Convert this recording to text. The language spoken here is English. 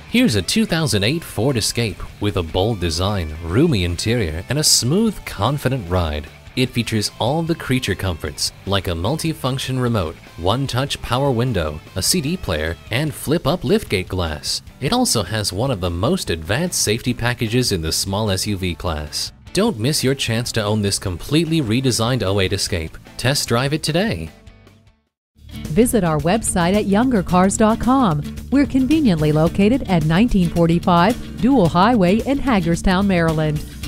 Here's a 2008 Ford Escape with a bold design, roomy interior, and a smooth, confident ride. It features all the creature comforts, like a multi-function remote, one-touch power window, a CD player, and flip-up liftgate glass. It also has one of the most advanced safety packages in the small SUV class. Don't miss your chance to own this completely redesigned '08 Escape. Test drive it today. Visit our website at youngercars.com. We're conveniently located at 1945 Dual Highway in Hagerstown, Maryland.